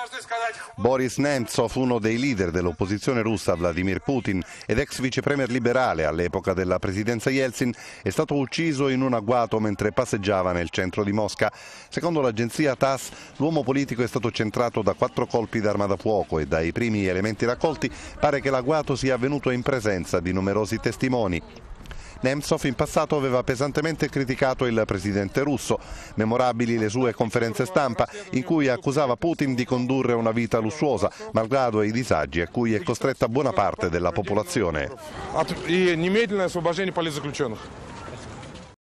Boris Nemtsov, uno dei leader dell'opposizione russa, Vladimir Putin, ed ex vicepremier liberale all'epoca della presidenza Yeltsin, è stato ucciso in un agguato mentre passeggiava nel centro di Mosca. Secondo l'agenzia TASS, l'uomo politico è stato centrato da 4 colpi d'arma da fuoco e dai primi elementi raccolti pare che l'agguato sia avvenuto in presenza di numerosi testimoni. Nemtsov in passato aveva pesantemente criticato il presidente russo, memorabili le sue conferenze stampa in cui accusava Putin di condurre una vita lussuosa, malgrado i disagi a cui è costretta buona parte della popolazione.